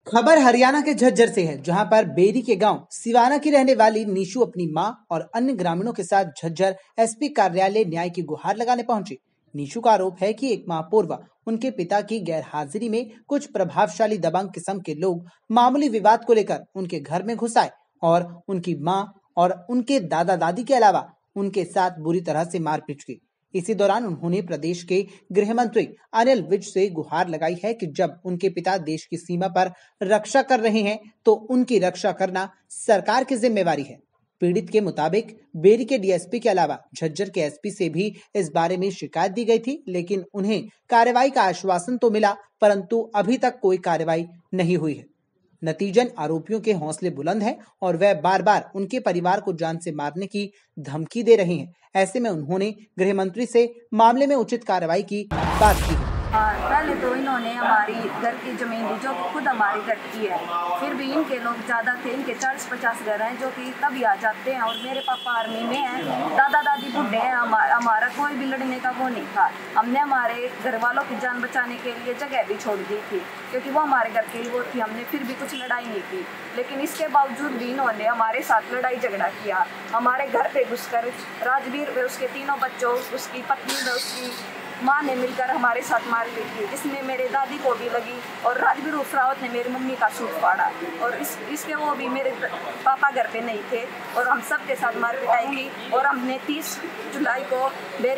खबर हरियाणा के झज्जर से है, जहां पर बेरी के गांव सिवाना की रहने वाली नीशू अपनी मां और अन्य ग्रामीणों के साथ झज्जर एसपी कार्यालय न्याय की गुहार लगाने पहुंची। नीशू का आरोप है कि एक माह पूर्व उनके पिता की गैर हाजिरी में कुछ प्रभावशाली दबंग किस्म के लोग मामूली विवाद को लेकर उनके घर में घुस आए और उनकी मां और उनके दादा दादी के अलावा उनके साथ बुरी तरह से मारपीट की। इसी दौरान उन्होंने प्रदेश के गृह मंत्री अनिल विज से गुहार लगाई है कि जब उनके पिता देश की सीमा पर रक्षा कर रहे हैं तो उनकी रक्षा करना सरकार की जिम्मेवारी है। पीड़ित के मुताबिक बेरी के डीएसपी के अलावा झज्जर के एसपी से भी इस बारे में शिकायत दी गई थी, लेकिन उन्हें कार्रवाई का आश्वासन तो मिला, परंतु अभी तक कोई कार्रवाई नहीं हुई है। नतीजन आरोपियों के हौसले बुलंद हैं और वह बार बार उनके परिवार को जान से मारने की धमकी दे रहे हैं। ऐसे में उन्होंने गृह मंत्री से मामले में उचित कार्रवाई की बात की है। पहले तो इन्होंने हमारी घर की जमीन दी जो कि खुद हमारी घर की है। फिर भी इनके लोग ज़्यादा थे, इनके 40-50 घर हैं जो कि तभी आ जाते हैं। और मेरे पापा आर्मी में हैं, दादा दादी बूढ़े हैं, हमारा कोई भी लड़ने का वो नहीं था। हमने हमारे घर वालों की जान बचाने के लिए जगह भी छोड़ दी थी, क्योंकि वो हमारे घर की वो थी। हमने फिर भी कुछ लड़ाई नहीं की, लेकिन इसके बावजूद भी इन्होंने हमारे साथ लड़ाई झगड़ा किया। हमारे घर पे घुसकर राजवीर व उसके तीनों बच्चों, उसकी पत्नी व उसकी माँ ने मिलकर हमारे साथ मारपीट की, जिसमें मेरे दादी को भी लगी। और राजवीर उफरावत ने मेरी मम्मी का सूट फाड़ा। और इसके वो भी मेरे पापा घर पे नहीं थे और हम सब के साथ मारपिटाई की। और हमने 30 जुलाई को बेरी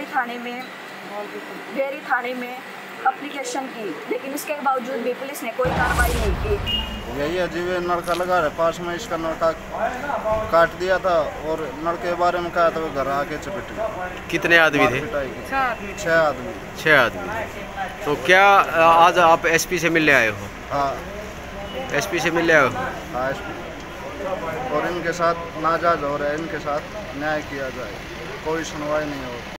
थाने में एप्लीकेशन की, लेकिन इसके बावजूद भी पुलिस ने कोई कार्रवाई नहीं की। यही अजीब नलका लगा रहा पास में, इसका नलका काट दिया था और नलके के बारे में कहा था, वो घर आके चपेट गया। कितने आदमी थे? 6 आदमी थे। तो क्या आज आप एसपी से मिलने आए हो? हाँ, एसपी से मिलने आए हो? हाँ एसपी। और इनके साथ नाजायज हो रहा है, इनके साथ न्याय किया जाए, कोई सुनवाई नहीं हो रही।